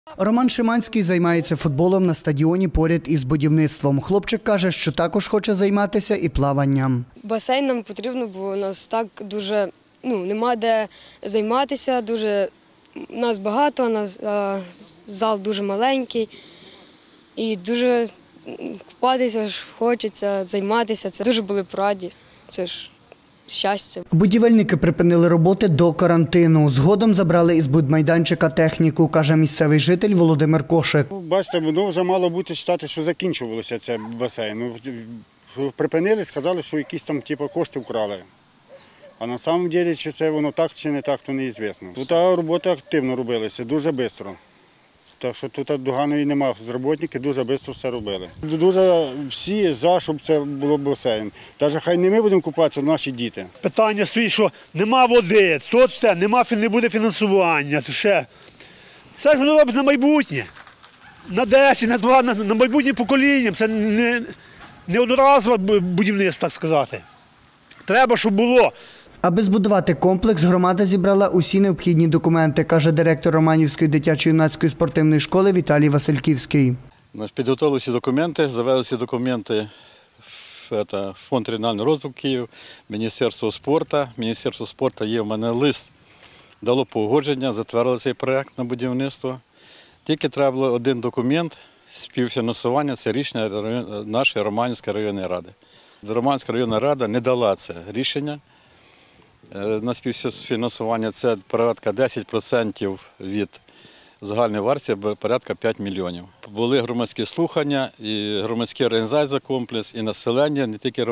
Роман Шиманський займається футболом на стадіоні поряд із будівництвом. Хлопчик каже, що також хоче займатися і плаванням. Басейн нам потрібно, бо у нас так дуже, нема де займатися, нас багато, зал дуже маленький і дуже купатися ж хочеться, займатися. Це дуже були б раді, це ж щастя. Будівельники припинили роботи до карантину. Згодом забрали із будмайданчика техніку, каже місцевий житель Володимир Кошик. Бачите, воно вже мало бути вважати, що закінчувалося цей басейн. Припинили, сказали, що якісь там кошти вкрали. А на самом деле, чи це воно так, чи не так, то неізвісно. Тут роботи активно робилися, дуже швидко. Так що тут доганої немає, роботники дуже швидко все робили. Дуже всі за, щоб це було басейн. Навіть хай не ми будемо купатися, а наші діти. Питання стоїть, що нема води, тут все, не буде фінансування. Це ж воно робиться на майбутнє, на 10, на майбутнє покоління. Це не одноразове будівництво, так сказати. Треба, щоб було. Аби збудувати комплекс, громада зібрала усі необхідні документи, каже директор Романівської дитячо-юнацької спортивної школи Віталій Васильківський. Підготовили всі документи, завели всі документи в Фонд регіонального розвитку Київ, Міністерство спорту. Міністерство спорту є в мене лист, дало погодження, затвердили цей проєкт на будівництво. Тільки треба було один документ співфінансування, це рішення нашої Романівської районної ради. Романівська районна рада не дала це рішення на співфінансування, це порядка 10% від загальної вартості, порядка 5 мільйонів. Були громадські слухання, і громадські організації за комплекс, і населення, не тільки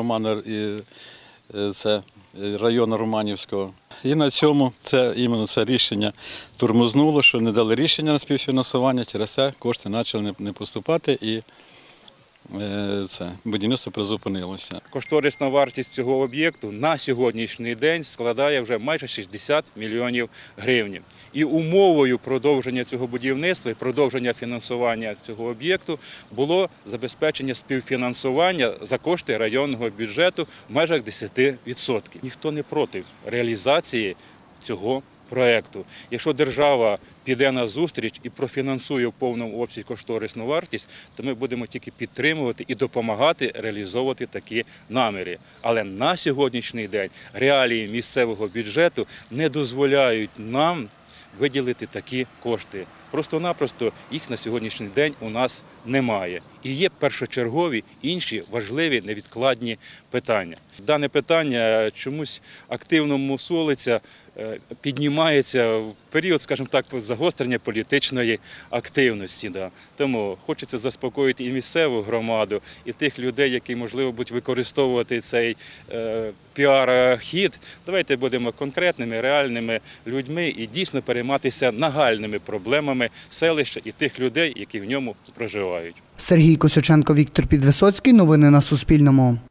це району Романівського. І на цьому це рішення тормознуло, що не дали рішення на співфінансування, через це кошти почали не поступати і будівництво призупинилося. Кошторисна вартість цього об'єкту на сьогоднішній день складає вже майже 60 мільйонів гривень. І умовою продовження цього будівництва і продовження фінансування цього об'єкту було забезпечення співфінансування за кошти районного бюджету в межах 10%. Ніхто не проти реалізації цього проєкту. Якщо держава піде на зустріч і профінансує в повному обсязі кошторисну вартість, то ми будемо тільки підтримувати і допомагати реалізовувати такі наміри. Але на сьогоднішній день реалії місцевого бюджету не дозволяють нам виділити такі кошти. Просто-напросто їх на сьогоднішній день у нас немає. І є першочергові інші важливі невідкладні питання. Дане питання чомусь активно мусолиться, піднімається в період, скажімо так, загострення політичної активності. Тому хочеться заспокоїти і місцеву громаду, і тих людей, які, можливо, будуть використовувати цей піар-хід. Давайте будемо конкретними, реальними людьми і дійсно перейматися нагальними проблемами селища і тих людей, які в ньому проживають. Сергій Косюченко, Віктор Підвисоцький. Новини на Суспільному.